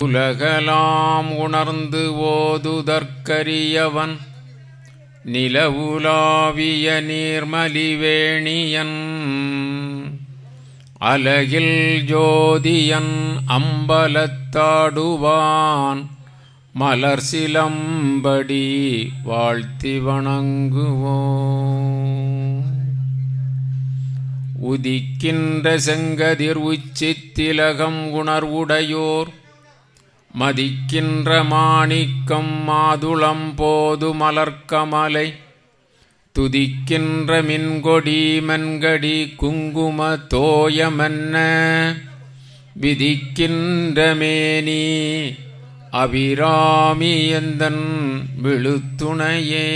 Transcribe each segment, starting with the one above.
உலகலாம் உணர்ந்து ஓதுதற்கரியவன் நிலவுலாவிய நீர்மலிவேணியன் அலகில் ஜோதியன் அம்பலத்தாடுவான் மலர் சிலம்படி வாழ்த்தி வணங்குவோம். உதிக்கின்ற செங்கதிர் உச்சித்திலகம் உணர்வுடையோர் மதிக்கின்ற மாணிக்கம் மாதுளம் போது மலர்க்கமலை துதிக்கின்ற மின்கொடி மென்கடி குங்கும தோயமென்ன விதிக்கின்ற மேனி அபிராமி எந்தன் விழுத்துணையே.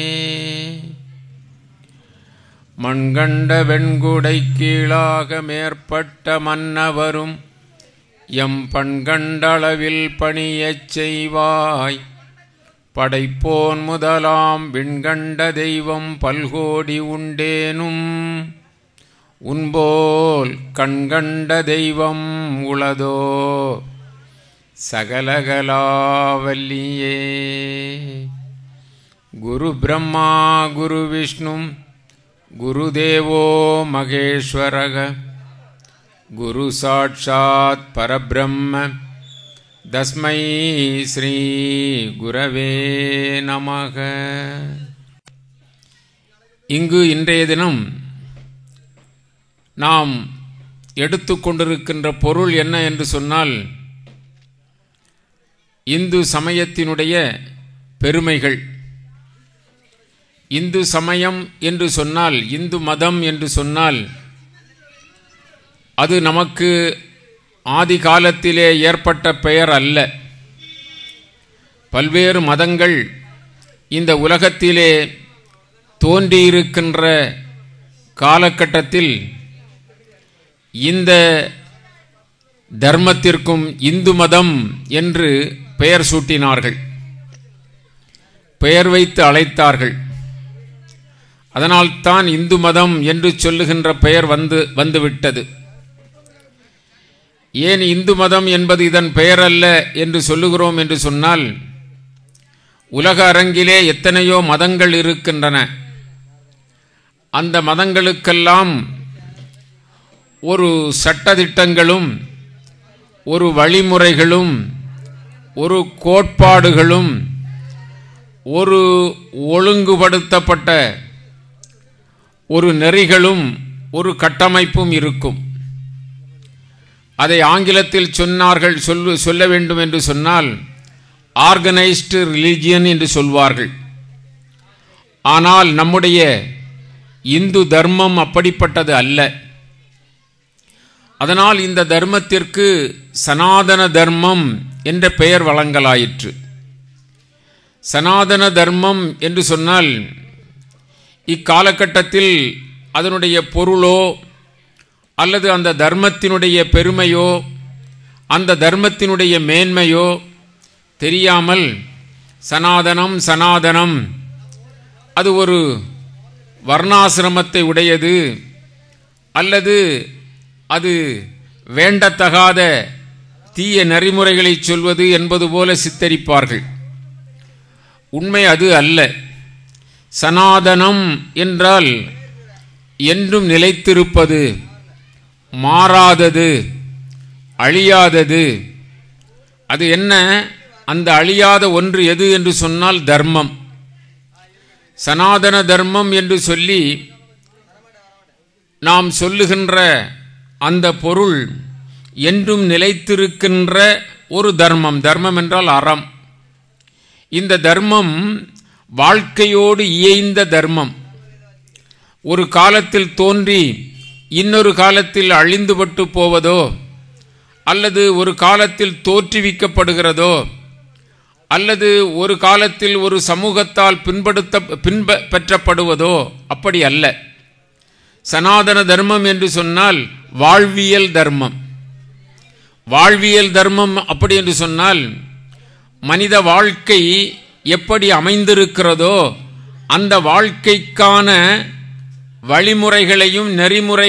மண்கண்ட வெண்குடை கீழாக மேற்பட்ட மன்னவரும் எம் பண்கண்டளவில் பணியச் செய்வாய். படைப்போன் முதலாம் விண்கண்ட தெய்வம் பல்கோடி உண்டேனும் உன்போல் கண்கண்ட தெய்வம் உளதோ சகலகலாவல்லியே. குரு பிரம்மா குரு விஷ்ணு குருதேவோ மகேஸ்வரக குரு சாட்சாத் பரபிரம்ம தஸ்மை ஸ்ரீ குரவே நமக. இங்கு இன்றைய தினம் நாம் எடுத்துக்கொண்டிருக்கின்ற பொருள் என்ன என்று சொன்னால், இந்து சமயத்தினுடைய பெருமைகள். இந்து சமயம் என்று சொன்னால், இந்து மதம் என்று சொன்னால், அது நமக்கு ஆதி காலத்திலே ஏற்பட்ட பெயர் அல்ல. பல்வேறு மதங்கள் இந்த உலகத்திலே தோன்றியிருக்கின்ற காலகட்டத்தில் இந்த தர்மத்திற்கும் இந்து மதம் என்று பெயர் சூட்டினார்கள், பெயர் வைத்து அழைத்தார்கள். அதனால்தான் இந்து மதம் என்று சொல்லுகின்ற பெயர் வந்துவிட்டது. ஏன் இந்து மதம் என்பது இதன் பெயர் அல்ல என்று சொல்லுகிறோம் என்று சொன்னால், உலக அரங்கிலே எத்தனையோ மதங்கள் இருக்கின்றன. அந்த மதங்களுக்கெல்லாம் ஒரு சட்டதிட்டங்களும் ஒரு வழிமுறைகளும் ஒரு கோட்பாடுகளும் ஒரு ஒழுங்குபடுத்தப்பட்ட ஒரு நெறிகளும் ஒரு கட்டமைப்பும் இருக்கும். அதை ஆங்கிலத்தில் சொல்ல வேண்டும் என்று சொன்னால் ஆர்கனைஸ்டு ரிலிஜியன் என்று சொல்வார்கள். ஆனால் நம்முடைய இந்து தர்மம் அப்படிப்பட்டது அல்ல. அதனால் இந்த தர்மத்திற்கு சனாதன தர்மம் என்ற பெயர் வழங்கலாயிற்று. சனாதன தர்மம் என்று சொன்னால் இக்காலகட்டத்தில் அதனுடைய பொருளோ அல்லது அந்த தர்மத்தினுடைய பெருமையோ அந்த தர்மத்தினுடைய மேன்மையோ தெரியாமல் சனாதனம் சனாதனம் அது ஒரு வர்ணாசிரமத்தை உடையது அல்லது அது வேண்டத்தகாத தீய நெறிமுறைகளை சொல்வது என்பது போல சித்தரிப்பார்கள். உண்மை அது அல்ல. சனாதனம் என்றால் என்றும் நிலைத்திருப்பது, மாறாதது, அழியாதது. அது என்ன? அந்த அழியாத ஒன்று எது என்று சொன்னால் தர்மம். சனாதன தர்மம் என்று சொல்லி நாம் சொல்லுகின்ற அந்த பொருள் என்றும் நிலைத்திருக்கின்ற ஒரு தர்மம். தர்மம் என்றால் அறம். இந்த தர்மம் வாழ்க்கையோடு இயைந்த தர்மம். ஒரு காலத்தில் தோன்றி இன்னொரு காலத்தில் அழிந்துபட்டு போவதோ அல்லது ஒரு காலத்தில் தோற்றுவிக்கப்படுகிறதோ அல்லது ஒரு காலத்தில் ஒரு சமூகத்தால் பின்பற்றப்படுவதோ அப்படி அல்ல. சனாதன தர்மம் என்று சொன்னால் வாழ்வியல் தர்மம். வாழ்வியல் தர்மம் அப்படி என்று சொன்னால் மனித வாழ்க்கை எப்படி அமைந்திருக்கிறதோ அந்த வாழ்க்கைக்கான வழிமுறைகளையும்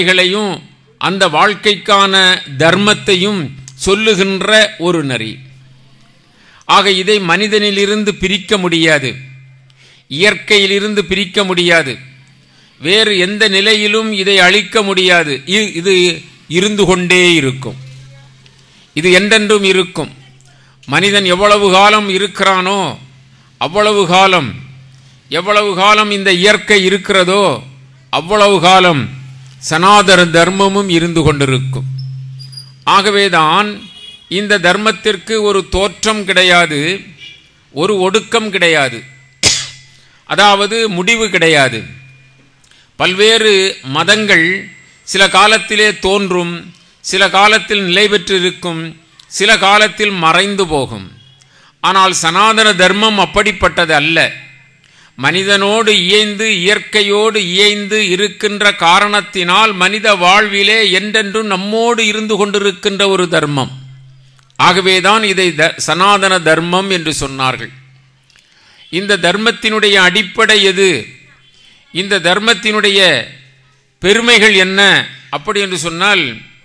நெறிமுறைகளையும் அந்த வாழ்க்கைக்கான தர்மத்தையும் சொல்லுகின்ற ஒரு நெறி. ஆக இதை மனிதனிலிருந்து பிரிக்க முடியாது, இயற்கையிலிருந்து பிரிக்க முடியாது, வேறு எந்த நிலையிலும் இதை அழிக்க முடியாது. இது இருந்து கொண்டே இருக்கும், இது என்றென்றும் இருக்கும். மனிதன் எவ்வளவு காலம் இருக்கிறானோ அவ்வளவு காலம், எவ்வளவு காலம் இந்த இயற்கை இருக்கிறதோ அவ்வளவு காலம் சனாதன தர்மமும் இருந்து கொண்டிருக்கும். ஆகவேதான் இந்த தர்மத்திற்கு ஒரு தோற்றம் கிடையாது, ஒரு ஒடுக்கம் கிடையாது, அதாவது முடிவு கிடையாது. பல்வேறு மதங்கள் சில காலத்திலே தோன்றும், சில காலத்தில் நிலை பெற்றிருக்கும், சில காலத்தில் மறைந்து போகும். ஆனால் சனாதன தர்மம் அப்படிப்பட்டது அல்ல. மனிதனோடு இயைந்து இயற்கையோடு இயைந்து இருக்கின்ற காரணத்தினால் மனித வாழ்விலே என்றென்றும் நம்மோடு இருந்து கொண்டிருக்கின்ற ஒரு தர்மம். ஆகவேதான் இதை சனாதன தர்மம் என்று சொன்னார்கள். இந்த தர்மத்தினுடைய அடிப்படை எது? இந்த தர்மத்தினுடைய பெருமைகள் என்ன அப்படி என்று சொன்னால்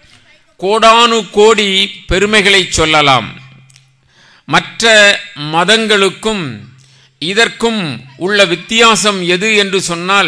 கோடானு கோடி பெருமைகளை சொல்லலாம். மற்ற மதங்களுக்கும் இதற்கும் உள்ள வித்தியாசம் எது என்று சொன்னால்,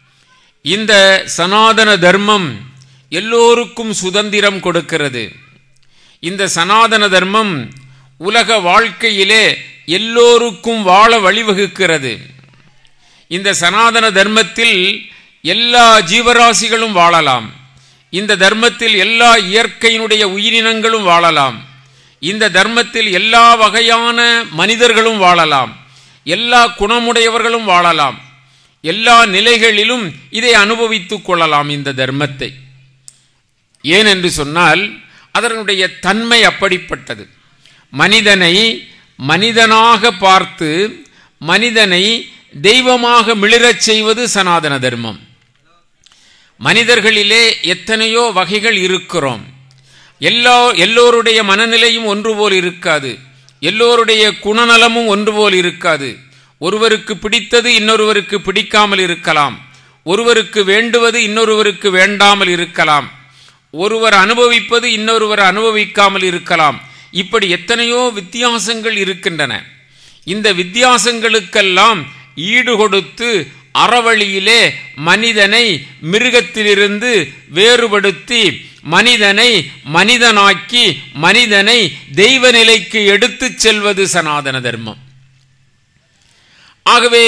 இந்த சனாதன தர்மம் எல்லோருக்கும் சுதந்திரம் கொடுக்கிறது. இந்த சனாதன தர்மம் உலக வாழ்க்கையிலே எல்லோருக்கும் வாழ வழிவகுக்கிறது. இந்த சனாதன தர்மத்தில் எல்லா ஜீவராசிகளும் வாழலாம். இந்த தர்மத்தில் எல்லா இயற்கையினுடைய உயிரினங்களும் வாழலாம். இந்த தர்மத்தில் எல்லா வகையான மனிதர்களும் வாழலாம், எல்லா குணமுடையவர்களும் வாழலாம். எல்லா நிலைகளிலும் இதை அனுபவித்துக் கொள்ளலாம் இந்த தர்மத்தை. ஏனென்று சொன்னால் அதனுடைய தன்மை அப்படிப்பட்டது. மனிதனை மனிதனாக பார்த்து மனிதனை தெய்வமாக மிளிரச் செய்வது சனாதன தர்மம். மனிதர்களிலே எத்தனையோ வகைகள் இருக்கிறோம். எல்லோருடைய மனநிலையும் ஒன்று போல் இருக்காது, எல்லோருடைய குணநலமும் ஒன்று போல் இருக்காது. ஒருவருக்கு பிடித்தது இன்னொருவருக்கு பிடிக்காமல் இருக்கலாம், ஒருவருக்கு வேண்டுவது இன்னொருவருக்கு வேண்டாமல் இருக்கலாம், ஒருவர் அனுபவிப்பது இன்னொருவர் அனுபவிக்காமல் இருக்கலாம். இப்படி எத்தனையோ வித்தியாசங்கள் இருக்கின்றன. இந்த வித்தியாசங்களுக்கெல்லாம் ஈடுகொடுத்து அறவழியிலே மனிதனை மிருகத்திலிருந்து வேறுபடுத்தி மனிதனை மனிதனாக்கி மனிதனை தெய்வ நிலைக்கு எடுத்துச் செல்வது சனாதன தர்மம். ஆகவே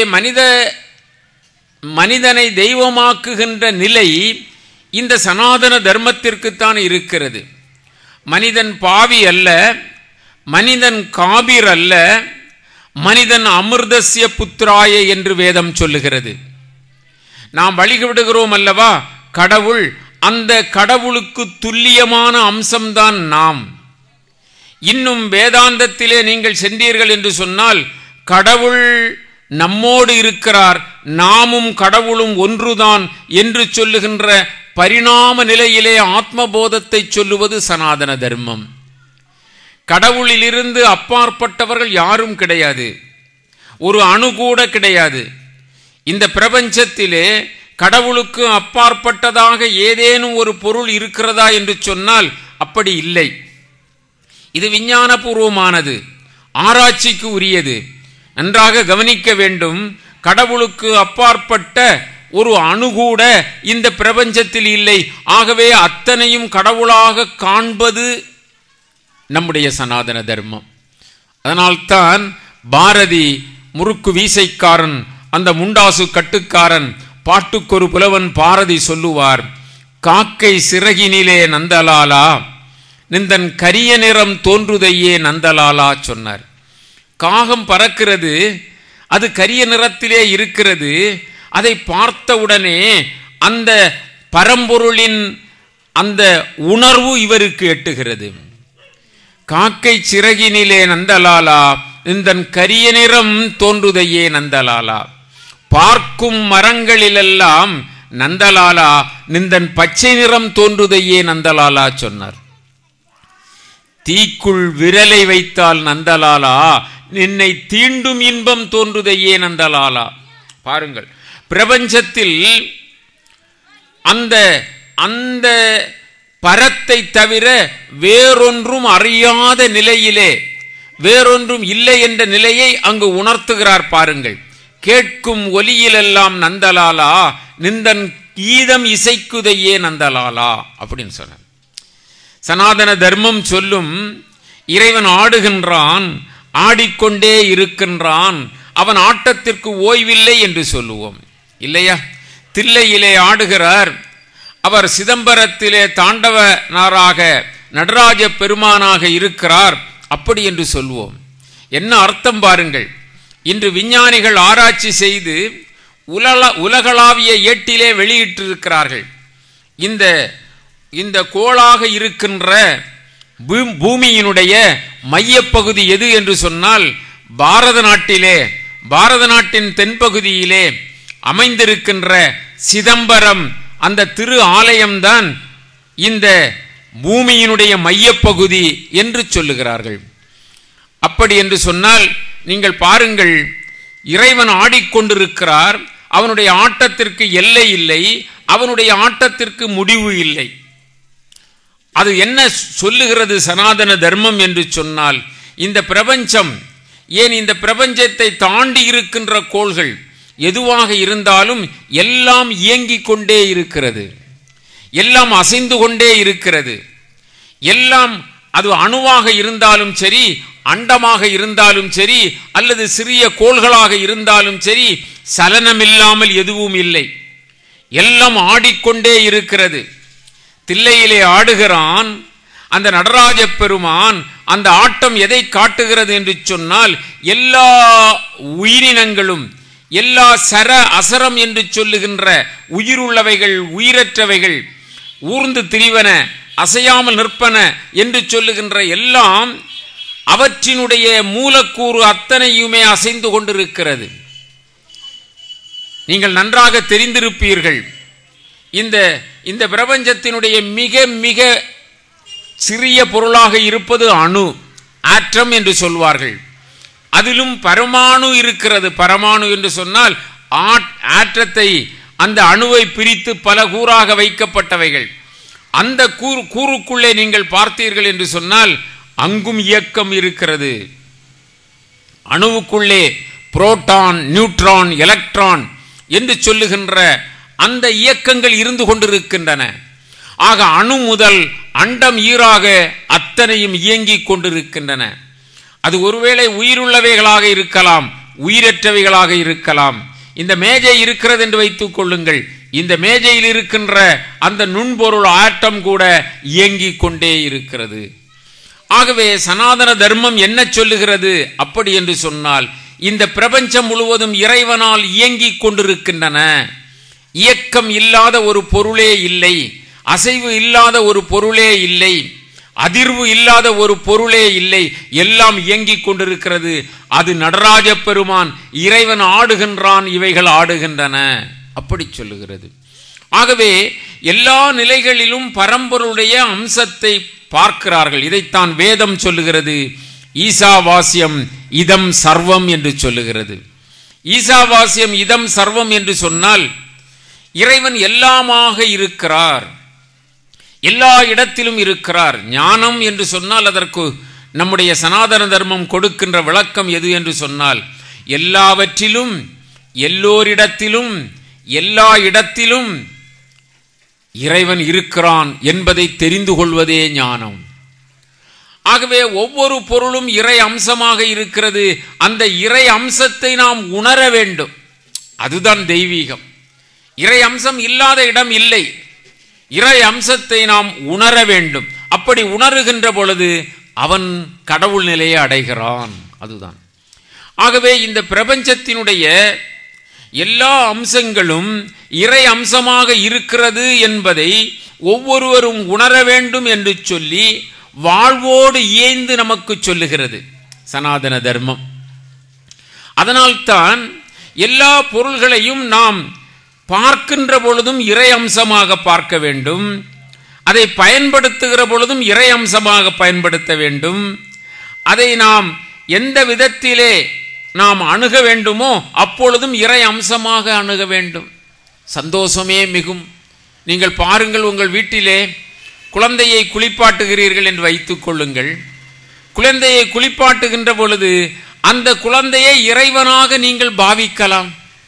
மனிதனை தெய்வமாக்குகின்ற நிலை இந்த சனாதன தர்மத்திற்குத்தான் இருக்கிறது. மனிதன் பாவி அல்ல, மனிதன் காபீர் அல்ல, மனிதன் அமிர்தஸ்ய புத்திராய என்று வேதம் சொல்லுகிறது. நாம் வழிவிடுகிறோம் அல்லவா கடவுள், அந்த கடவுளுக்கு துல்லியமான அம்சம்தான் நாம். இன்னும் வேதாந்தத்திலே நீங்கள் சென்றீர்கள் என்று சொன்னால் கடவுள் நம்மோடு இருக்கிறார், நாமும் கடவுளும் ஒன்றுதான் என்று சொல்லுகின்ற பரிணாம நிலையிலே ஆத்மபோதத்தை சொல்லுவது சனாதன தர்மம். கடவுளிலிருந்து அப்பாற்பட்டவர்கள் யாரும் கிடையாது, ஒரு அணு கூட கிடையாது. இந்த பிரபஞ்சத்திலே கடவுளுக்கு அப்பாற்பட்டதாக ஏதேனும் ஒரு பொருள் இருக்கிறதா என்று சொன்னால் அப்படி இல்லை. இது விஞ்ஞானபூர்வமானது, ஆராய்ச்சிக்கு உரியது. நன்றாக கவனிக்க வேண்டும். கடவுளுக்கு அப்பாற்பட்ட ஒரு அணு கூட இந்த பிரபஞ்சத்தில் இல்லை. ஆகவே அத்தனையும் கடவுளாக காண்பது நம்முடைய சனாதன தர்மம். அதனால்தான் பாரதி முறுக்கு வீசைக்காரன், அந்த முண்டாசு கட்டுக்காரன், பாட்டுக்கொரு புலவன் பாரதி சொல்லுவார், காக்கை சிறகினிலே நந்தலாலா நிந்தன் கரிய நிறம் தோன்றுதையே நந்தலாலா சொன்னார். காகம் பறக்கிறது, அது கரிய நிறத்திலே இருக்கிறது. அதை பார்த்தவுடனே அந்த பரம்பொருளின் அந்த உணர்வு இவருக்கு எட்டுகிறது. காக்கை சிறகினிலே நந்தலாலா நிந்தன் கரிய நிறம் தோன்றுதையே நந்தலாலா, பார்க்கும் மரங்களிலெல்லாம் நந்தலாலா நிந்தன் பச்சை நிறம் தோன்றுதையே நந்தலாலா சொன்னார். தீக்குள் விரலை வைத்தால் நந்தலாலா நின்னை தீண்டும் இன்பம் தோன்றுதையே நந்தலாலா. பாருங்கள், பிரபஞ்சத்தில் அந்த அந்த பரத்தை தவிர வேறொன்றும் அறியாத நிலையிலே, வேறொன்றும் இல்லை என்ற நிலையை அங்கு உணர்த்துகிறார் பாருங்கள். கேட்கும் ஒலியிலெல்லாம் நந்தலாலா, நிந்தன் கீதம் இசைக்குதையே நந்தலாலா அப்படின்னு சொன்னார். சனாதன தர்மம் சொல்லும் இறைவன் ஆடுகின்றான், ஆடிக்கொண்டே இருக்கின்றான், அவன் ஆட்டத்திற்கு ஓய்வில்லை என்று சொல்லுவோம் இல்லையா? தில்லையிலே ஆடுகிறார், அவர் சிதம்பரத்திலே தாண்டவனாராக நடராஜ பெருமானாக இருக்கிறார், அப்படி என்று சொல்வோம். என்ன அர்த்தம் பாருங்கள். இன்று விஞ்ஞானிகள் ஆராய்ச்சி செய்து உலகளாவிய ஏட்டிலே வெளியிட்டிருக்கிறார்கள். இந்த கோளாக இருக்கின்ற பூமியினுடைய மையப்பகுதி எது என்று சொன்னால் பாரத நாட்டிலே, பாரத நாட்டின் தென்பகுதியிலே அமைந்திருக்கின்ற சிதம்பரம் அந்த திரு ஆலயம்தான் இந்த பூமியினுடைய மையப்பகுதி என்று சொல்லுகிறார்கள். அப்படி என்று சொன்னால் நீங்கள் பாருங்கள், இறைவன் ஆடிக்கொண்டிருக்கிறார், அவனுடைய ஆட்டத்திற்கு எல்லை இல்லை, அவனுடைய ஆட்டத்திற்கு முடிவு இல்லை. அது என்ன சொல்லுகிறது சனாதன தர்மம் என்று சொன்னால், இந்த பிரபஞ்சம், ஏன் இந்த பிரபஞ்சத்தை தாண்டி இருக்கின்ற கோள்கள் எதுவாக இருந்தாலும் எல்லாம் இயங்கிக் கொண்டே இருக்கிறது, எல்லாம் அசைந்து கொண்டே இருக்கிறது. எல்லாம் அது அணுவாக இருந்தாலும் சரி, அண்டமாக இருந்தாலும் சரி, அல்லது சிறிய கோள்களாக இருந்தாலும் சரி, சலனமில்லாமல் எதுவும் இல்லை, எல்லாம் ஆடிக்கொண்டே இருக்கிறது. தில்லையிலே ஆடுகிறான் அந்த நடராஜ பெருமான். அந்த ஆட்டம் எதை காட்டுகிறது என்று சொன்னால், எல்லா உயிரினங்களும், எல்லா சர அசரம் என்று சொல்லுகின்ற உயிருள்ளவைகள், உயிரற்றவைகள், ஊர்ந்து திரிவன, அசையாமல் நிற்பன என்று சொல்லுகின்ற எல்லாம் அவற்றினுடைய மூலக்கூறு அத்தனையுமே அசைந்து கொண்டிருக்கிறது. நீங்கள் நன்றாக தெரிந்திருப்பீர்கள், இந்த பிரபஞ்சத்தினுடைய மிக மிக சிறிய பொருளாக இருப்பது அணு, ஆட்டம் என்று சொல்வார்கள். அதிலும் பரமாணு இருக்கிறது. பரமாணு என்று சொன்னால் ஆற்றத்தை, அந்த அணுவை பிரித்து பல கூறாக வைக்கப்பட்டவைகள். அந்த கூறுக்குள்ளே நீங்கள் பார்த்தீர்கள் என்று சொன்னால் அங்கும் இயக்கம் இருக்கிறது. அணுவுக்குள்ளே புரோட்டான், நியூட்ரான், எலக்ட்ரான் என்று சொல்லுகின்ற அந்த இயக்கங்கள் இருந்து கொண்டிருக்கின்றன. ஆக அணு முதல் அண்டம் ஈராக அத்தனையும் இயங்கிக் கொண்டிருக்கின்றன. அது ஒருவேளை உயிருள்ளவைகளாக இருக்கலாம், உயிரற்றவைகளாக இருக்கலாம். இந்த மேஜை இருக்கிறது என்று வைத்துக் கொள்ளுங்கள், இந்த மேஜையில் இருக்கின்ற அந்த நுண்பொருள் ஆட்டம் கூட இயங்கிக் கொண்டே இருக்கிறது. ஆகவே சனாதன தர்மம் என்ன சொல்லுகிறது அப்படி என்று சொன்னால், இந்த பிரபஞ்சம் முழுவதும் இறைவனால் இயங்கிக் கொண்டிருக்கின்றன. இயக்கம் இல்லாத ஒரு பொருளே இல்லை, அசைவு இல்லாத ஒரு பொருளே இல்லை, அதிர்வு இல்லாத ஒரு பொருளே இல்லை, எல்லாம் இயங்கிக் கொண்டிருக்கிறது. அது நடராஜ பெருமான், இறைவன் ஆடுகின்றான், இவைகள் ஆடுகின்றன, அப்படி சொல்லுகிறது. ஆகவே எல்லா நிலைகளிலும் பரம்பொருளுடைய அம்சத்தை பார்க்கிறார்கள். இதைத்தான் வேதம் சொல்லுகிறது. ஈசாவாஸ்யம் இதம் சர்வம் என்று சொல்லுகிறது. ஈசாவாஸ்யம் இதம் சர்வம் என்று சொன்னால் இறைவன் எல்லாமாக இருக்கிறார், எல்லா இடத்திலும் இருக்கிறார். ஞானம் என்று சொன்னால் அதற்கு நம்முடைய சனாதன தர்மம் கொடுக்கின்ற விளக்கம் எது என்று சொன்னால், எல்லாவற்றிலும், எல்லோரிடத்திலும், எல்லா இடத்திலும் இறைவன் இருக்கிறான் என்பதை தெரிந்து கொள்வதே ஞானம். ஆகவே ஒவ்வொரு பொருளும் இறை அம்சமாக இருக்கிறது. அந்த இறை அம்சத்தை நாம் உணர வேண்டும். அதுதான் தெய்வீகம். இறை அம்சம் இல்லாத இடம் இல்லை. இறை அம்சத்தை நாம் உணர வேண்டும். அப்படி உணர்கின்ற பொழுது அவன் கடவுள் நிலையை அடைகிறான். அதுதான். ஆகவே இந்த பிரபஞ்சத்தினுடைய எல்லா அம்சங்களும் இறை அம்சமாக இருக்கிறது என்பதை ஒவ்வொருவரும் உணர வேண்டும் என்று சொல்லி வாழ்வோடு இயைந்து நமக்கு சொல்லுகிறது சனாதன தர்மம். அதனால்தான் எல்லா பொருள்களையும் நாம் பார்க்கின்ற பொழுதும் இறை அம்சமாக பார்க்க வேண்டும், அதை பயன்படுத்துகிற பொழுதும் இறை அம்சமாக பயன்படுத்த வேண்டும். அதை நாம் எந்த விதத்திலே நாம் அணுக வேண்டுமோ அப்பொழுதும் இறை அம்சமாக அணுக வேண்டும். சந்தோஷமே மிகும். நீங்கள் பாருங்கள், உங்கள் வீட்டிலே குழந்தையை குளிப்பாட்டுகிறீர்கள் என்று வைத்துக் கொள்ளுங்கள். குழந்தையை குளிப்பாட்டுகின்ற பொழுது அந்த குழந்தையை இறைவனாக நீங்கள் பாவிக்கலாம்.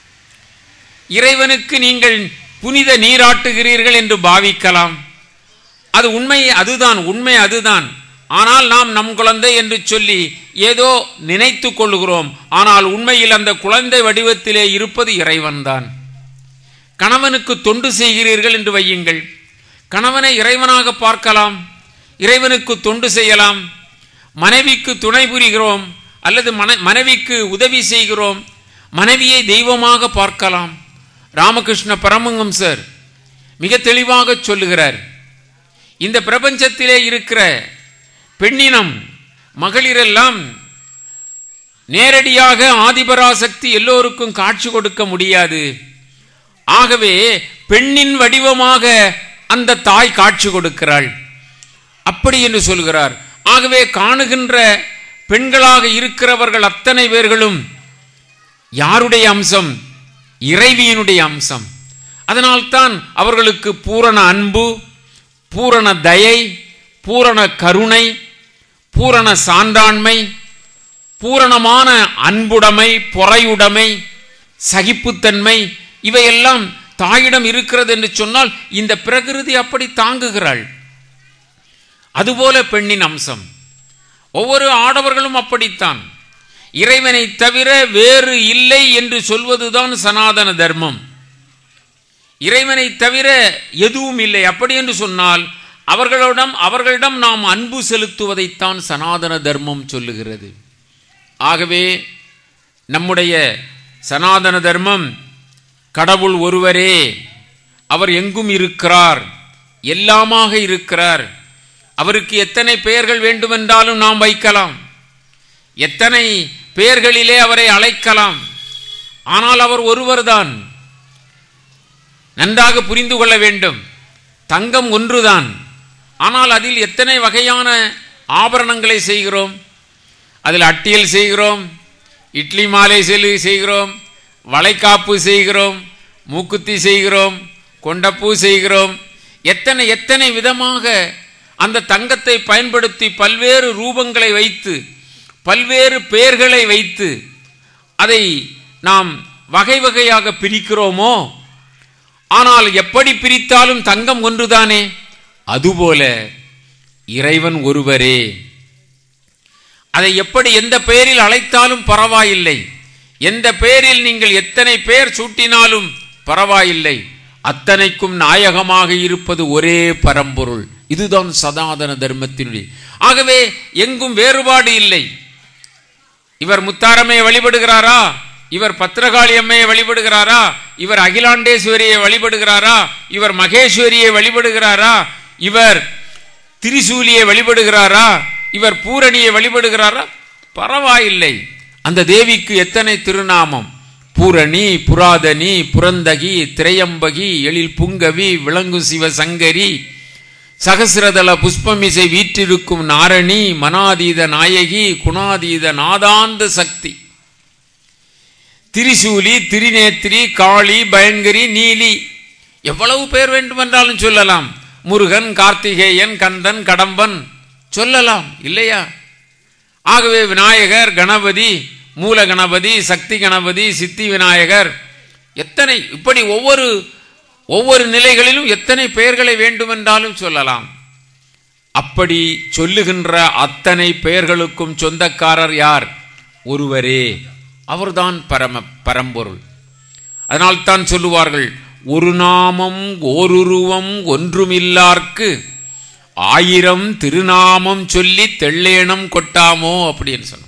இறைவனுக்கு நீங்கள் புனித நீராட்டுகிறீர்கள் என்று பாவிக்கலாம். அது உண்மை, அதுதான். ஆனால் நாம் நம் குழந்தை என்று சொல்லி ஏதோ நினைத்து கொள்ளுகிறோம். ஆனால் உண்மையில் அந்த குழந்தை வடிவத்திலே இருப்பது இறைவன்தான். கணவனுக்கு தொண்டு செய்கிறீர்கள் என்று வையுங்கள். கணவனை இறைவனாக பார்க்கலாம், இறைவனுக்கு தொண்டு செய்யலாம். மனைவிக்கு துணை புரிகிறோம் அல்லது மனைவிக்கு உதவி செய்கிறோம், மனைவியை தெய்வமாக பார்க்கலாம். ராமகிருஷ்ண பரமஹம்சர் மிக தெளிவாக சொல்லுகிறார், இந்த பிரபஞ்சத்திலே இருக்கிற பெண்ணினம் மகளிரெல்லாம் நேரடியாக ஆதிபராசக்தி எல்லோருக்கும் காட்சி கொடுக்க முடியாது. ஆகவே பெண்ணின் வடிவமாக அந்த தாய் காட்சி கொடுக்கிறாள், அப்படி என்று சொல்கிறார். ஆகவே காணுகின்ற பெண்களாக இருக்கிறவர்கள் அத்தனை பேர்களும் யாருடைய அம்சம்? இறைவியினுடைய அம்சம். அதனால்தான் அவர்களுக்கு பூரண அன்பு, பூரண தயை, பூரண கருணை, பூரண சான்றாண்மை, பூரணமான அன்புடைமை, பொறையுடைமை, சகிப்புத்தன்மை இவையெல்லாம் தாயிடம் இருக்கிறது என்று சொன்னால் இந்த பிரகிருதி அப்படி தாங்குகிறாள். அதுபோல பெண்ணின் அம்சம். ஒவ்வொரு ஆடவர்களும் அப்படித்தான். இறைவனை தவிர வேறு இல்லை என்று சொல்வதுதான் சனாதன தர்மம். இறைவனை தவிர எதுவும் இல்லை அப்படி என்று சொன்னால் அவர்களிடம் நாம் அன்பு செலுத்துவதைத்தான் சனாதன தர்மம் சொல்லுகிறது. ஆகவே நம்முடைய சனாதன தர்மம் கடவுள் ஒருவரே, அவர் எங்கும் இருக்கிறார், எல்லாமாக இருக்கிறார். அவருக்கு எத்தனை பெயர்கள் வேண்டுமென்றாலும் நாம் வைக்கலாம், எத்தனை பெயர்களிலே அவரை அழைக்கலாம். ஆனால் அவர் ஒருவர்தான். நன்றாக புரிந்து கொள்ள வேண்டும். தங்கம் ஒன்றுதான். ஆனால் அதில் எத்தனை வகையான ஆபரணங்களை செய்கிறோம். அதில் அட்டியல் செய்கிறோம், இட்லி மாலை செய்கிறோம், வளைகாப்பு செய்கிறோம், மூக்குத்தி செய்கிறோம், கொண்டப்பூ செய்கிறோம். எத்தனை விதமாக அந்த தங்கத்தை பயன்படுத்தி பல்வேறு ரூபங்களை வைத்து பல்வேறு பெயர்களை வைத்து அதை நாம் வகை வகையாக பிரிக்கிறோமோ. ஆனால் எப்படி பிரித்தாலும் தங்கம் ஒன்றுதானே. அதுபோல இறைவன் ஒருவரே. அதை எப்படி எந்த பெயரில் அழைத்தாலும் பரவாயில்லை, எந்த பெயரில் நீங்கள் எத்தனை பெயர் சூட்டினாலும் பரவாயில்லை, அத்தனைக்கும் நாயகமாக இருப்பது ஒரே பரம்பொருள். இதுதான் சனாதன தர்மத்தினுடைய. ஆகவே எங்கும் வேறுபாடு இல்லை. இவர் முத்தாரம்மையை வழிபடுகிறாரா, இவர் பத்திரகாளி அம்மையை வழிபடுகிறாரா, இவர் அகிலாண்டேஸ்வரியை வழிபடுகிறாரா, இவர் மகேஸ்வரியை வழிபடுகிறாரா, இவர் திரிசூலியை வழிபடுகிறாரா, இவர் பூரணியை வழிபடுகிறாரா, பரவாயில்லை. அந்த தேவிக்கு எத்தனை திருநாமம்? பூரணி, புராதனி, புரந்தகி, திரையம்பகி, எழில் புங்கவி, விளங்கு சிவசங்கரி, சகசிரதள புஷ்பமிசை வீற்றிருக்கும் நாரணி, மனாதீத நாயகி, குணாதீத நாதாந்த சக்தி, திரிசூலி, திரிநேத்திரி, காளி, பயங்கரி, நீலி, எவ்வளவு பேர் வேண்டுமென்றாலும் சொல்லலாம். முருகன், கார்த்திகேயன், கந்தன், கடம்பன் சொல்லலாம் இல்லையா? ஆகவே விநாயகர், கணபதி, மூல கணபதி, சக்தி கணபதி, சித்தி விநாயகர், எத்தனை இப்படி ஒவ்வொரு நிலைகளிலும் எத்தனை பெயர்களை வேண்டுமென்றாலும் சொல்லலாம். அப்படி சொல்லுகின்ற அத்தனை பெயர்களுக்கும் சொந்தக்காரர் யார்? ஒருவரே. அவர்தான் பரம்பொருள். அதனால்தான் சொல்லுவார்கள், ஒரு நாமம் ஓருருவம் ஒன்றுமில்லார்க்கு 1000 திருநாமம் சொல்லி தெள்ளேனம் கொட்டாமோ அப்படின்னு சொன்னோம்.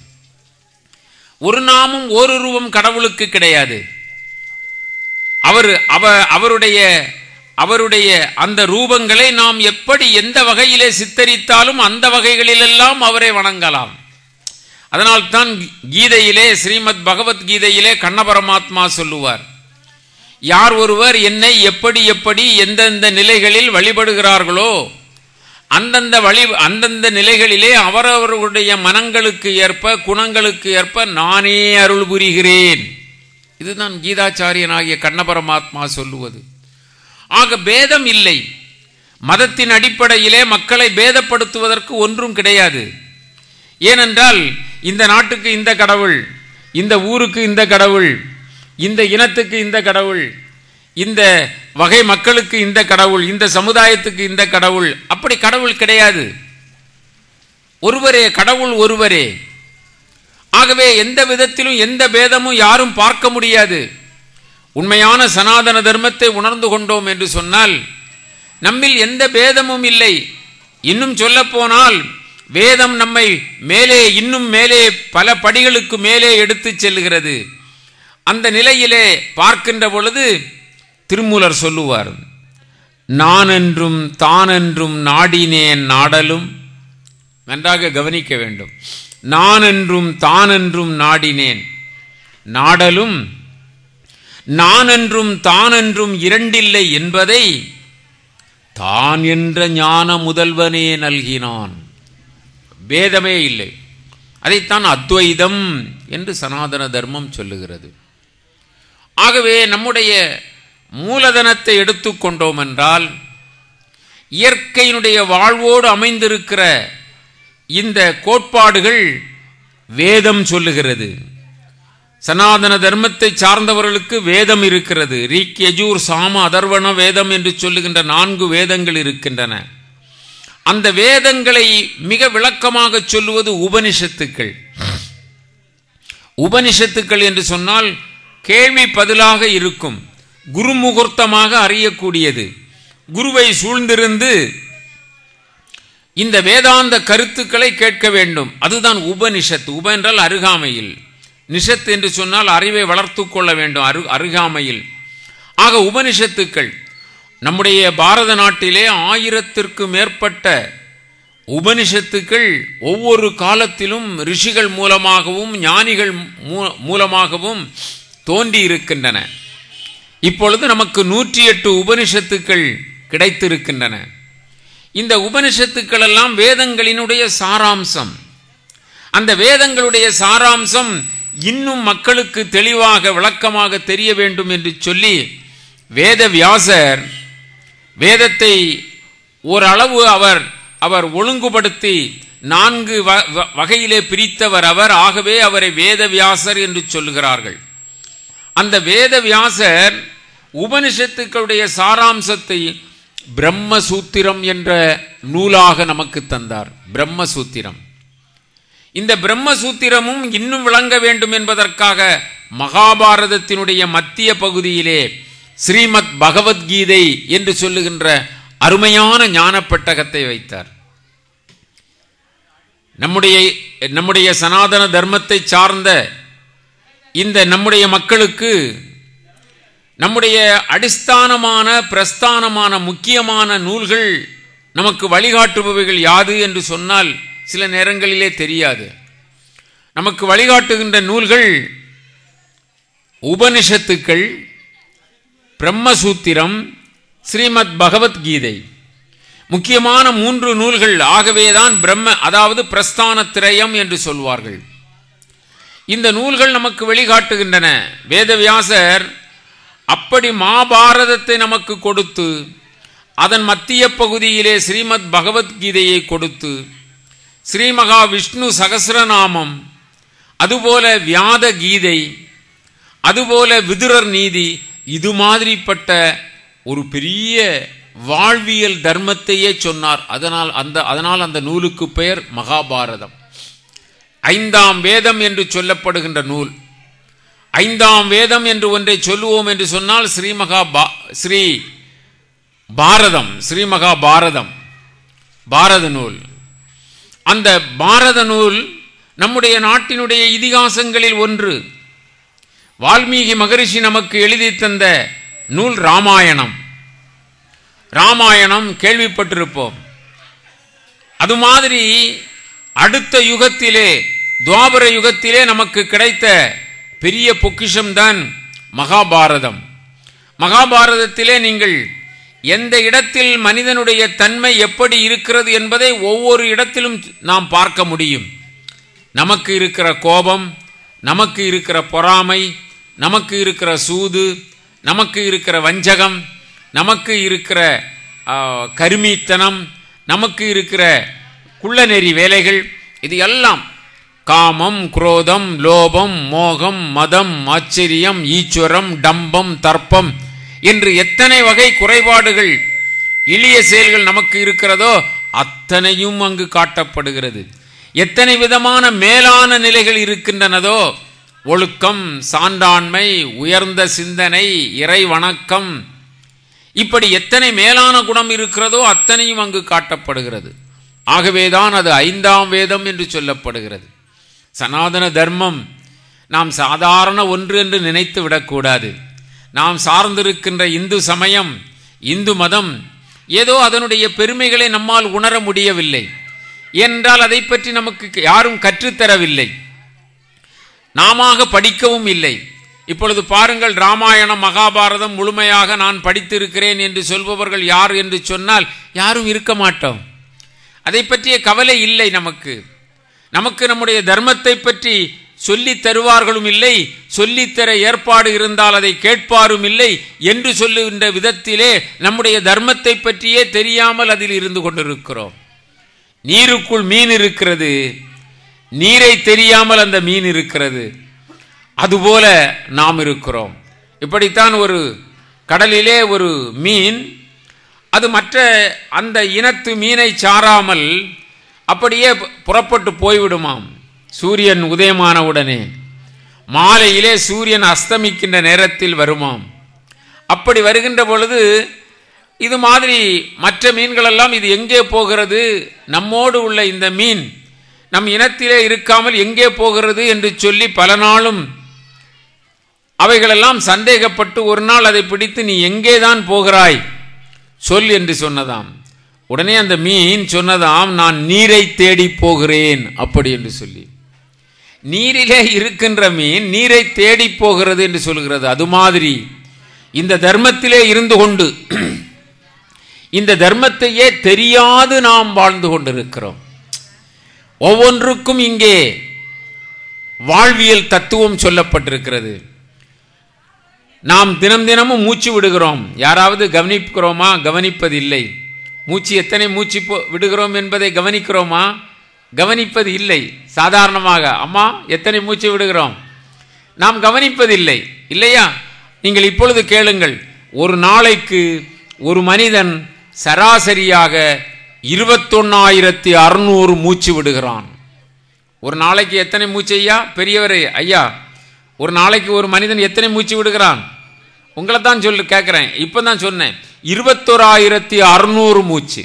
ஒரு நாமம் ஓருருவம் கடவுளுக்கு கிடையாது. அவருடைய அந்த ரூபங்களை நாம் எப்படி எந்த வகையிலே சித்தரித்தாலும் அந்த வகைகளிலெல்லாம் அவரை வணங்கலாம். அதனால்தான் கீதையிலே, ஸ்ரீமத் பகவத்கீதையிலே கண்ண பரமாத்மா சொல்லுவார், யார் ஒருவர் என்னை எப்படி எந்தெந்த நிலைகளில் வழிபடுகிறார்களோ அந்தந்த நிலைகளிலே அவரவர்களுடைய மனங்களுக்கு ஏற்ப, குணங்களுக்கு ஏற்ப நானே அருள் புரிகிறேன். இதுதான் கீதாச்சாரியனாகிய கண்ண பரமாத்மா சொல்லுவது. ஆக பேதம் இல்லை. மதத்தின் அடிப்படையிலே மக்களை பேதப்படுத்துவதற்கு ஒன்றும் கிடையாது. ஏனென்றால் இந்த நாட்டுக்கு இந்த கடவுள், இந்த ஊருக்கு இந்த கடவுள், இந்த இனத்துக்கு இந்த கடவுள், இந்த வகை மக்களுக்கு இந்த கடவுள், இந்த சமுதாயத்துக்கு இந்த கடவுள், அப்படி கடவுள் கிடையாது. ஒருவரே கடவுள், ஒருவரே. ஆகவே எந்த விதத்திலும் எந்த பேதமும் யாரும் பார்க்க முடியாது. உண்மையான சனாதன தர்மத்தை உணர்ந்து கொண்டோம் என்று சொன்னால் நம்மில் எந்த பேதமும் இல்லை. இன்னும் சொல்ல போனால் வேதம் நம்மை மேலே, இன்னும் மேலே, பல படிகளுக்கு மேலே எடுத்து செல்கிறது. அந்த நிலையிலே பார்க்கின்ற பொழுது திருமூலர் சொல்லுவார், நான் என்றும் தான் என்றும் நாடினேன் நாடலும். நன்றாக கவனிக்க வேண்டும். நான் என்றும் தான் என்றும் நாடினேன் நாடலும், நான் என்றும் தான் என்றும் இரண்டில்லை என்பதை தான் என்ற ஞான முதல்வனே நல்கினான். பேதமே இல்லை. அதைத்தான் அத்வைதம் என்று சனாதன தர்மம் சொல்லுகிறது. ஆகவே நம்முடைய மூலதனத்தை எடுத்துக்கொண்டோம் என்றால் இயற்கையினுடைய வாழ்வோடு அமைந்திருக்கிற இந்த கோட்பாடுகள் வேதம் சொல்லுகிறது. சனாதன தர்மத்தை சார்ந்தவர்களுக்கு வேதம் இருக்கிறது. ரிக், யஜூர், சாம, அதர்வண வேதம் என்று சொல்லுகின்ற 4 வேதங்கள் இருக்கின்றன. அந்த வேதங்களை மிக விளக்கமாக சொல்லுவது உபனிஷத்துக்கள். உபனிஷத்துக்கள் என்று சொன்னால் கேள்வி பதிலாக இருக்கும், குருமுகூர்த்தமாக அறியக்கூடியது. குருவை சூழ்ந்திருந்து இந்த வேதாந்த கருத்துக்களை கேட்க வேண்டும். அதுதான் உபனிஷத்து. உப என்றால் அருகாமையில், நிஷத் என்று சொன்னால் அறிவை வளர்த்து கொள்ள வேண்டும், அருகாமையில். ஆக உபனிஷத்துக்கள் நம்முடைய பாரத நாட்டிலே 1000ற்கு மேற்பட்ட உபனிஷத்துக்கள் ஒவ்வொரு காலத்திலும் ரிஷிகள் மூலமாகவும் ஞானிகள் மூலமாகவும் தோன்றி இருக்கின்றன. இப்பொழுது நமக்கு 108 உபனிஷத்துக்கள் கிடைத்திருக்கின்றன. இந்த உபனிஷத்துக்கள் எல்லாம் வேதங்களினுடைய சாராம்சம். அந்த வேதங்களுடைய சாராம்சம் இன்னும் மக்களுக்கு தெளிவாக விளக்கமாக தெரிய வேண்டும் என்று சொல்லி வேத வியாசர் வேதத்தை ஓரளவு அவர் ஒழுங்குபடுத்தி 4 வகையிலே பிரித்தவர் அவர். ஆகவே அவரை வேத வியாசர் என்று சொல்லுகிறார்கள். அந்த வேத வியாசர் உபனிஷத்துக்களுடைய சாராம்சத்தை பிரம்மசூத்திரம் என்ற நூலாக நமக்கு தந்தார். பிரம்மசூத்திரம். இந்த பிரம்மசூத்திரமும் இன்னும் விளங்க வேண்டும் என்பதற்காக மகாபாரதத்தினுடைய மத்திய பகுதியிலே ஸ்ரீமத் பகவத்கீதை என்று சொல்லுகின்ற அருமையான ஞான பெட்டகத்தை வைத்தார். நம்முடைய சனாதன தர்மத்தை சார்ந்த இந்த நம்முடைய மக்களுக்கு நம்முடைய அடிஸ்தானமான பிரஸ்தானமான முக்கியமான நூல்கள் நமக்கு வழிகாட்டுபவைகள் யாது என்று சொன்னால் சில நேரங்களிலே தெரியாது. நமக்கு வழிகாட்டுகின்ற நூல்கள் உபனிஷத்துக்கள், பிரம்மசூத்திரம், ஸ்ரீமத் பகவத்கீதை. முக்கியமான 3 நூல்கள். ஆகவேதான் அதாவது பிரஸ்தான திரயம் என்று சொல்வார்கள். இந்த நூல்கள் நமக்கு வழிகாட்டுகின்றன. வேதவியாசர் அப்படி மாபாரதத்தை நமக்கு கொடுத்து அதன் மத்திய பகுதியிலே ஸ்ரீமத் பகவத்கீதையை கொடுத்து ஸ்ரீ மகா விஷ்ணு சகஸ்ரநாமம், அதுபோல வியாத கீதை, அதுபோல விதுரர் நீதி, இது மாதிரிப்பட்ட ஒரு பெரிய வாழ்வியல் தர்மத்தையே சொன்னார். அதனால் அந்த நூலுக்கு பெயர் மகாபாரதம். 5ஆம் வேதம் என்று சொல்லப்படுகின்ற நூல். 5ஆம் வேதம் என்று ஒன்றை சொல்லுவோம் என்று சொன்னால் ஸ்ரீ மகா பாரதம், பாரத நூல். அந்த பாரத நூல் நம்முடைய நாட்டினுடைய இதிகாசங்களில் ஒன்று. வால்மீகி மகரிஷி நமக்கு எழுதி தந்த நூல் ராமாயணம். ராமாயணம் கேள்விப்பட்டிருப்போம். அது மாதிரி அடுத்த யுகத்திலே, துவாபர யுகத்திலே நமக்கு கிடைத்த பெரிய பொக்கிஷம்தான் மகாபாரதம். மகாபாரதத்திலே நீங்கள் எந்த இடத்தில் மனிதனுடைய தன்மை எப்படி இருக்கிறது என்பதை ஒவ்வொரு இடத்திலும் நாம் பார்க்க முடியும். நமக்கு இருக்கிற கோபம், நமக்கு இருக்கிற பொறாமை, நமக்கு இருக்கிற சூது, நமக்கு இருக்கிற வஞ்சகம், நமக்கு இருக்கிற கருமித்தனம், நமக்கு இருக்கிற குள்ளநெறி வேலைகள், இது எல்லாம் காமம், குரோதம், லோபம், மோகம், மதம், ஆச்சரியம், ஈச்சுவரம், டம்பம், தர்ப்பம் என்று எத்தனை வகை குறைபாடுகள், எளிய செயல்கள் நமக்கு இருக்கிறதோ அத்தனையும் அங்கு காட்டப்படுகிறது. எத்தனை விதமான மேலான நிலைகள் இருக்கின்றனதோ, ஒழுக்கம், சான்றாண்மை, உயர்ந்த சிந்தனை, இறை வணக்கம், இப்படி எத்தனை மேலான குணம் இருக்கிறதோ அத்தனையும் அங்கு காட்டப்படுகிறது. ஆகவேதான் அது 5ஆம் வேதம் என்று சொல்லப்படுகிறது. சனாதன தர்மம் நாம் சாதாரண ஒன்று என்று நினைத்து விடக்கூடாது. நாம் சார்ந்திருக்கின்ற இந்து சமயம், இந்து மதம் ஏதோ அதனுடைய பெருமைகளை நம்மால் உணர முடியவில்லை. ஏனென்றால் அதை பற்றி நமக்கு யாரும் கற்றுத்தரவில்லை, நாம படிக்கவும் இல்லை. இப்பொழுது பாருங்கள், ராமாயணம், மகாபாரதம் முழுமையாக நான் படித்திருக்கிறேன் என்று சொல்பவர்கள் யார் என்று சொன்னால் யாரும் இருக்க மாட்டோம். அதை பற்றிய கவலை இல்லை நமக்கு. நம்முடைய தர்மத்தை பற்றி சொல்லித் தருவார்களும் இல்லை, சொல்லித்தர ஏற்பாடு இருந்தால் அதை கேட்பாரும் இல்லை என்று சொல்லுகின்ற விதத்திலே நம்முடைய தர்மத்தை பற்றியே தெரியாமல் அதில் இருந்து கொண்டிருக்கிறோம். நீருக்குள் மீன் இருக்கிறது, நீரை தெரியாமல் அந்த மீன் இருக்கிறது. அதுபோல நாம் இருக்கிறோம். இப்படித்தான் ஒரு கடலிலே ஒரு மீன், அது மற்ற அந்த இனத்து மீனை சாராமல் அப்படியே புறப்பட்டு போய்விடுமாம். சூரியன் உதயமான உடனே மாலையிலே சூரியன் அஸ்தமிக்கின்ற நேரத்தில் வருமாம். அப்படி வருகின்ற பொழுது இது மாதிரி மற்ற மீன்களெல்லாம் இது எங்கே போகிறது, நம்மோடு உள்ள இந்த மீன் நம் இனத்திலே இருக்காமல் எங்கே போகிறது என்று சொல்லி பல நாளும் அவைகளெல்லாம் சந்தேகப்பட்டு ஒரு நாள் அதை பிடித்து, நீ எங்கேதான் போகிறாய் சொல் என்று சொன்னதாம். உடனே அந்த மீன் சொன்னதாம், நான் நீரை தேடி போகிறேன் அப்படி என்று சொல்லி. நீரிலே இருக்கின்ற மீன் நீரை தேடி போகிறது என்று சொல்கிறது. அது மாதிரி இந்த தர்மத்திலே இருந்து கொண்டு இந்த தர்மத்தையே தெரியாது நாம் வாழ்ந்து கொண்டிருக்கிறோம். ஒவ்வொன்றுக்கும் இங்கே வாழ்வியல் தத்துவம் சொல்லப்பட்டிருக்கிறது. நாம் தினமும் மூச்சு விடுகிறோம். யாராவது கவனிக்கிறோமா? கவனிப்பதில்லை. மூச்சு எத்தனை மூச்சு விடுகிறோம் என்பதை கவனிக்கிறோமா? கவனிப்பது இல்லை. சாதாரணமாக அம்மா எத்தனை மூச்சு விடுகிறோம் நாம் கவனிப்பதில்லை, இல்லையா? நீங்கள் இப்பொழுது கேளுங்கள், ஒரு நாளைக்கு ஒரு மனிதன் சராசரியாக 21,600 மூச்சு விடுகிறான். ஒரு நாளைக்கு எத்தனை மூச்சு ஐயா? பெரியவரே ஐயா, ஒரு நாளைக்கு ஒரு மனிதன் எத்தனை மூச்சு விடுகிறான்? உங்களை தான் கேட்குறேன். இப்போ தான் சொன்னேன், 21,600 மூச்சு.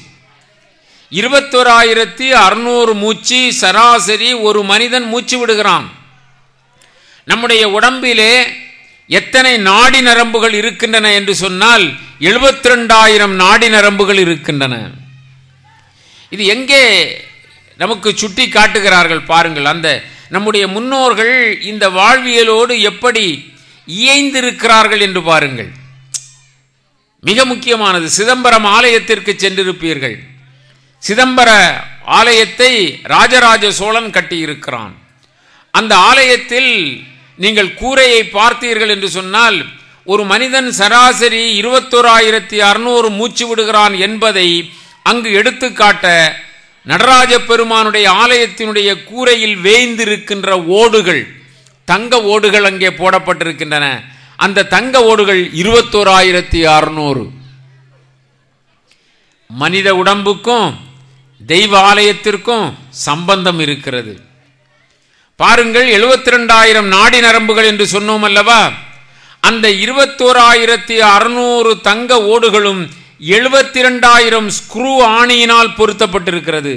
21,600 மூச்சு சராசரி ஒரு மனிதன் மூச்சு விடுகிறான். நம்முடைய உடம்பிலே எத்தனை நாடி நரம்புகள் இருக்கின்றன என்று சொன்னால் 72,000 நாடி நரம்புகள் இருக்கின்றன. இது எங்கே நமக்கு சுட்டி காட்டுகிறார்கள் பாருங்கள். அந்த நம்முடைய முன்னோர்கள் இந்த வாழ்வியலோடு எப்படி இயைந்திருக்கிறார்கள் என்று பாருங்கள். மிக முக்கியமானது, சிதம்பரம் ஆலயத்திற்கு சென்றிருப்பீர்கள். சிதம்பர ஆலயத்தை ராஜராஜ சோழன் கட்டியிருக்கிறான். அந்த ஆலயத்தில் நீங்கள் கூரையை பார்த்தீர்கள் என்று சொன்னால் ஒரு மனிதன் சராசரி 21,600 மூச்சு விடுகிறான் என்பதை அங்கு எடுத்துக்காட்ட நடராஜ பெருமானுடைய ஆலயத்தினுடைய கூரையில் வேய்ந்திருக்கின்ற ஓடுகள், தங்க ஓடுகள் அங்கே போடப்பட்டிருக்கின்றன. அந்த தங்க ஓடுகள் 21,600. மனித உடம்புக்கும் தெய்வ ஆலயத்திற்கும் சம்பந்தம் இருக்கிறது. பாருங்கள், 72,000 நாடி நரம்புகள் என்று சொன்னோம் அல்லவா? அந்த 21,600 தங்க ஓடுகளும் 72,000 ஸ்க்ரூ ஆணியினால் பொருத்தப்பட்டிருக்கிறது.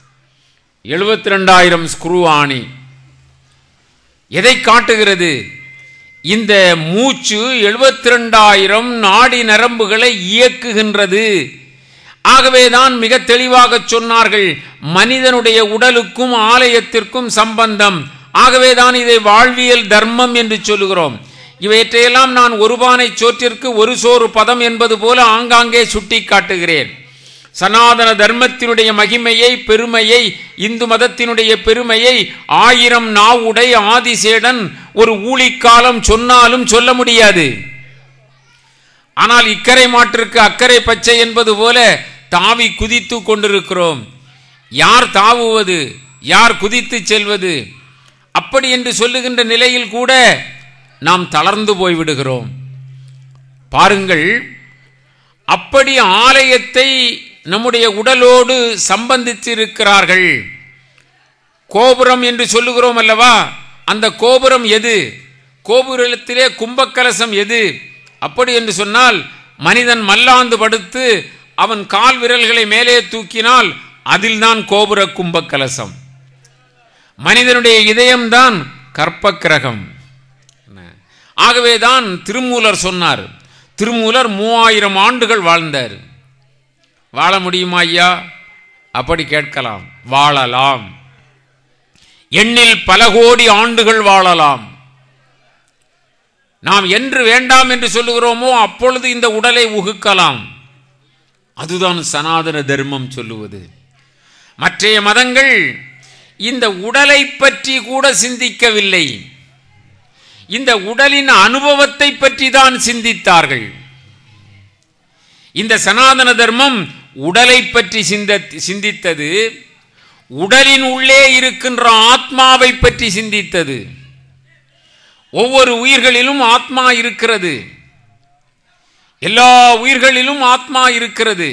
72,000 ஸ்க்ரூ ஆணி எதை காட்டுகிறது? இந்த மூச்சு 72,000 நாடி நரம்புகளை இயக்குகின்றது. ஆகவேதான் மிக தெளிவாக சொன்னார்கள், மனிதனுடைய உடலுக்கும் ஆலயத்திற்கும் சம்பந்தம். ஆகவேதான் இதை வாழ்வியல் தர்மம் என்று சொல்லுகிறோம். இவற்றையெல்லாம் நான் ஒரு பானை சோற்றிற்கு ஒரு சோறு பதம் என்பது போல ஆங்காங்கே சுட்டி காட்டுகிறேன். சனாதன தர்மத்தினுடைய மகிமையை, பெருமையை, இந்து மதத்தினுடைய பெருமையை 1000 நாவுடை ஆதிசேடன் ஒரு ஊழிக்காலம் சொன்னாலும் சொல்ல முடியாது. ஆனால் இக்கரை மாட்டிற்கு அக்கறை பச்சை என்பது போல தாவி குதித்து கொண்டிருக்கிறோம். யார் தாவுவது? யார் குதித்து செல்வது? அப்படி என்று சொல்லுகின்ற நிலையில் கூட நாம் தளர்ந்து போய்விடுகிறோம். பாருங்கள், அப்படி ஆலயத்தை நம்முடைய உடலோடு சம்பந்தித்திருக்கிறார்கள். கோபுரம் என்று சொல்லுகிறோம் அல்லவா, அந்த கோபுரம் எது? கோபுரத்திலே கும்பக்கலசம் எது? அப்படி என்று சொன்னால் மனிதன் மல்லாந்து படுத்து அவன் கால் விரல்களை மேலே தூக்கினால் அதில் தான் கோபுர கும்பக்கலசம். மனிதனுடைய இதயம்தான் கற்பக்கிரகம். ஆகவேதான் திருமூலர் சொன்னார். திருமூலர் 3000 ஆண்டுகள் வாழ்ந்தார். வாழ முடியுமா ஐயா? அப்படி கேட்கலாம். வாழலாம். எண்ணில் பல கோடி ஆண்டுகள் வாழலாம். நாம் என்று வேண்டாம் என்று சொல்லுகிறோமோ அப்பொழுது இந்த உடலை உகுக்கலாம். அதுதான் சனாதன தர்மம் சொல்லுவது. மற்றைய மதங்கள் இந்த உடலை பற்றி கூட சிந்திக்கவில்லை. இந்த உடலின் அனுபவத்தை பற்றி தான் சிந்தித்தார்கள். இந்த சனாதன தர்மம் உடலை பற்றி சிந்தித்தது, உடலின் உள்ளே இருக்கின்ற ஆத்மாவை பற்றி சிந்தித்தது. ஒவ்வொரு உயிர்களிலும் ஆத்மா இருக்கிறது. எல்லா உயிர்களிலும் ஆத்மா இருக்கிறது.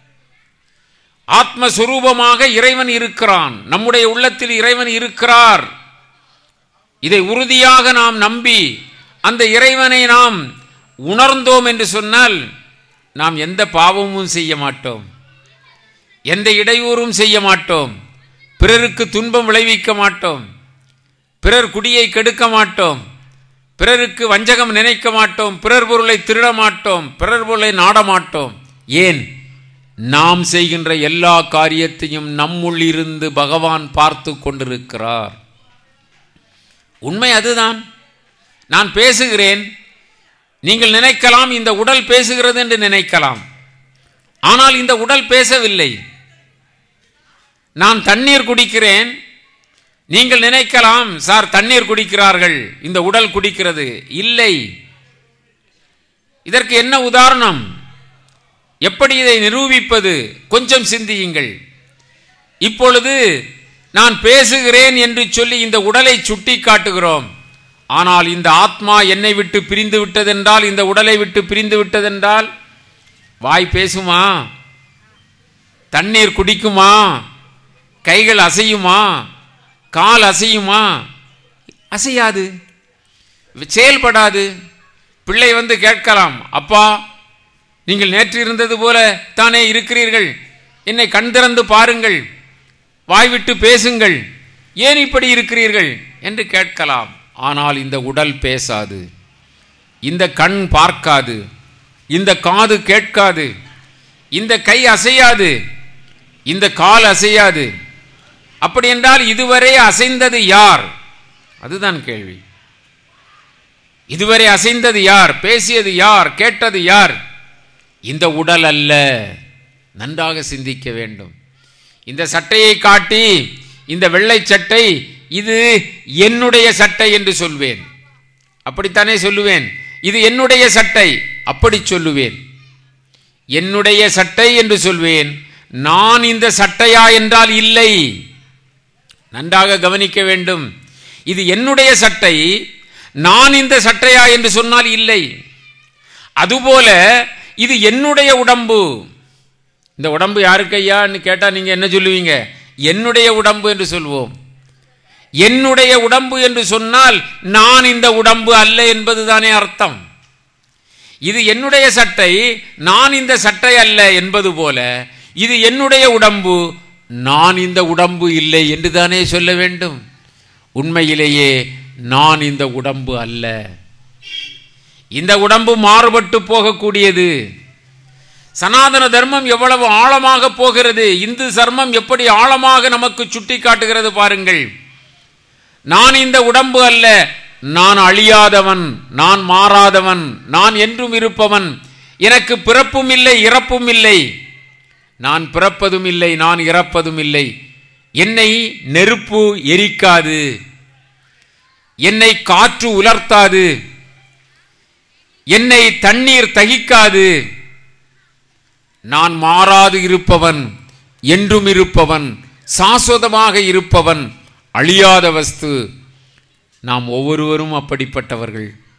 ஆத்மஸ்வரூபமாக இறைவன் இருக்கிறான். நம்முடைய உள்ளத்தில் இறைவன் இருக்கிறார். இதை உறுதியாக நாம் நம்பி அந்த இறைவனை நாம் உணர்ந்தோம் என்று சொன்னால் நாம் எந்த பாவமும் செய்ய மாட்டோம், எந்த இடையூறும் செய்ய மாட்டோம், பிறருக்கு துன்பம் விளைவிக்க மாட்டோம், பிறர் குடியை கெடுக்க மாட்டோம், பிறருக்கு வஞ்சகம் நினைக்க மாட்டோம், பிறர் பொருளை திருட மாட்டோம், பிறர் பொருளை நாட மாட்டோம். ஏன்? நாம் செய்கின்ற எல்லா காரியத்தையும் நம்முள் இருந்து பகவான் பார்த்து கொண்டிருக்கிறார். உண்மை அதுதான். நான் பேசுகிறேன், நீங்கள் நினைக்கலாம் இந்த உடல் பேசுகிறது என்று நினைக்கலாம். ஆனால் இந்த உடல் பேசவில்லை. நான் தண்ணீர் குடிக்கிறேன், நீங்கள் நினைக்கலாம் சார் தண்ணீர் குடிக்கிறார்கள், இந்த உடல் குடிக்கிறது. இல்லை. இதற்கு என்ன உதாரணம்? எப்படி இதை நிரூபிப்பது? கொஞ்சம் சிந்தியுங்கள். இப்பொழுது நான் பேசுகிறேன் என்று சொல்லி இந்த உடலை சுட்டி காட்டுகிறோம். ஆனால் இந்த ஆத்மா என்னை விட்டு பிரிந்து விட்டதென்றால், இந்த உடலை விட்டு பிரிந்து விட்டதென்றால் வாய் பேசுமா? தண்ணீர் குடிக்குமா? கைகள் அசையுமா? கால் அசையுமா? அசையாது, செயல்படாது. பிள்ளை வந்து கேட்கலாம், அப்பா நீங்கள் நேற்று இருந்தது போல தானே இருக்கிறீர்கள், என்னை கண் திறந்து பாருங்கள், வாய்விட்டு பேசுங்கள், ஏன் இப்படி இருக்கிறீர்கள் என்று கேட்கலாம். ஆனால் இந்த உடல் பேசாது, இந்த கண் பார்க்காது, இந்த காது கேட்காது, இந்த கை அசையாது, இந்த கால் அசையாது. அப்படி என்றால் இதுவரை அசைந்தது யார்? அதுதான் கேள்வி. இதுவரை அசைந்தது யார்? பேசியது யார்? கேட்டது யார்? இந்த உடல் அல்ல. நன்றாக சிந்திக்க வேண்டும். இந்த சட்டையை காட்டி, இந்த வெள்ளை சட்டை இது என்னுடைய சட்டை என்று சொல்வேன். அப்படித்தானே சொல்லுவேன். இது என்னுடைய சட்டை, அப்படி சொல்லுவேன். என்னுடைய சட்டை என்று சொல்வேன். நான் இந்த சட்டையா என்றால் இல்லை. நன்றாக கவனிக்க வேண்டும். இது என்னுடைய சட்டை, நான் இந்த சட்டையா என்று சொன்னால் இல்லை. அதுபோல இது என்னுடைய உடம்பு. இந்த உடம்பு யாருக்கு ஐயான்னு கேட்டால் நீங்கள் என்ன சொல்லுவீங்க? என்னுடைய உடம்பு என்று சொல்வோம். என்னுடைய உடம்பு என்று சொன்னால் நான் இந்த உடம்பு அல்ல என்பது தானே அர்த்தம். இது என்னுடைய சட்டை, நான் இந்த சட்டை அல்ல என்பது போல இது என்னுடைய உடம்பு, நான் இந்த உடம்பு இல்லை என்று தானே சொல்ல வேண்டும். உண்மையிலேயே நான் இந்த உடம்பு அல்ல. இந்த உடம்பு மாறுபட்டு போகக்கூடியது. சனாதன தர்மம் எவ்வளவு ஆழமாக போகிறது, இந்து தர்மம் எப்படி ஆழமாக நமக்கு சுட்டி காட்டுகிறது பாருங்கள். நான் இந்த உடம்பு அல்ல, நான் அழியாதவன், நான் மாறாதவன், நான் என்றும் இருப்பவன், எனக்கு பிறப்பும் இல்லை இறப்பும் இல்லை, நான் பிறப்பதும் இல்லை நான் இறப்பதும் இல்லை, என்னை நெருப்பு எரிக்காது, என்னை காற்று உலர்த்தாது, என்னை தண்ணீர் தகிக்காது, நான் மாறாது இருப்பவன், என்றும் இருப்பவன், சாஸ்வதமாக இருப்பவன், அழியாத வஸ்து. நாம் ஒவ்வொருவரும் அப்படிப்பட்டவர்கள்.